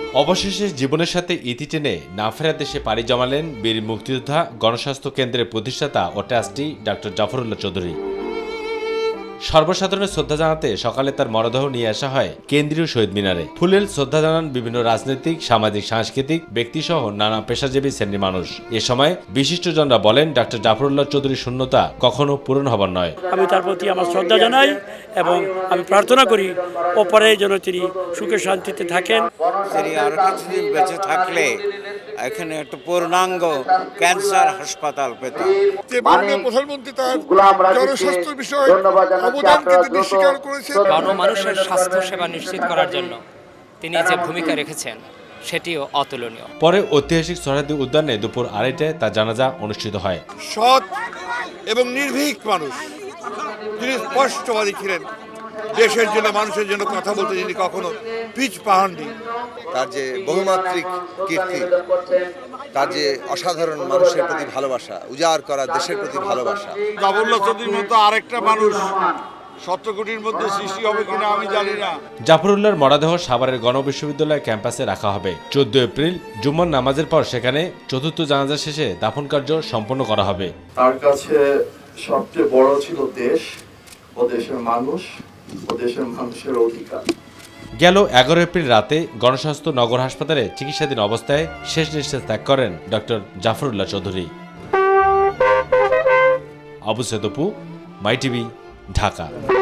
অবশেষে জীবনের সাথে ইতি টেনে না ফেরা দেশে পাড়ি জমালেন বীর মুক্তিযোদ্ধা গণস্বাস্থ্য কেন্দ্রের প্রতিষ্ঠাতা ও ট্রাস্টি ডক্টর জাফরুল্লাহ চৌধুরী। সর্বসাধারণের শ্রদ্ধা জানাতে সকালে তার মরদেহ নিয়ে আসা হয় কেন্দ্রীয় শহীদ মিনারে। ফুলেল শ্রদ্ধা জানান বিভিন্ন রাজনৈতিক, সামাজিক, সাংস্কৃতিক ব্যক্তিসহ নানা পেশাজীবী শ্রেণীর মানুষ। এ সময় বিশিষ্টজনরা বলেন, ডক্টর জাফরুল্লাহ চৌধুরীর শূন্যতা কখনো পূরণ হবার নয়। আমি তার প্রতি আমার শ্রদ্ধা জানাই এবং আমি প্রার্থনা করি ওপরে যেন তিনি সুখে শান্তিতে থাকেন। তিনি আরো কিছুদিন বেঁচে থাকলে এখানে একটা পূর্ণাঙ্গ ক্যান্সার হাসপাতাল পেতাম। প্রধানমন্ত্রী তার জনস্বাস্থ্য বিষয়ে অবদানকে তিনি স্বীকার করেছেন। গণমানুষের স্বাস্থ্য সেবা নিশ্চিত করার জন্য তিনি যে ভূমিকা রেখেছেন সেটিও অতুলনীয়। পরে ঐতিহাসিক সোহরাওয়ার্দী উদ্যানে দুপুর 2:30টায় তার জানাজা অনুষ্ঠিত হয়। সৎ এবং নির্ভীক মানুষ, তিনি স্পষ্টবাদী ছিলেন। দেশের জন্য, মানুষের জন্য কথা বলতে যিনি কখনো পিছ পাহাননি। তার যে বহুমাত্রিক কীর্তি, তার যে অসাধারণ মানুষের প্রতি ভালোবাসা, উজাড় করা দেশের প্রতি ভালোবাসা। জাফরুল্লাহ চৌধুরীর মতো আরেকটা মানুষ 17 কোটির মধ্যে সৃষ্টি হবে কিনা আমি জানি না। জাফরুল্লাহর মরদেহ সাভারের গণবিশ্ববিদ্যালয় ক্যাম্পাসে রাখা হবে। 14 এপ্রিল জুম্মার নামাজের পর সেখানে চতুর্থ জানাজা শেষে দাফন কার্য সম্পন্ন করা হবে। তার কাছে সবচেয়ে বড় ছিল দেশ ও দেশের মানুষ ও দেশের মানুষের অধিকার। গেল 11 এপ্রিল রাতে গণস্বাস্থ্য নগর হাসপাতালে চিকিৎসাধীন অবস্থায় শেষ নিঃশ্বাস ত্যাগ করেন doctor Zafrullah Chowdhury. Abu Syed Apu, my TV, Dhaka.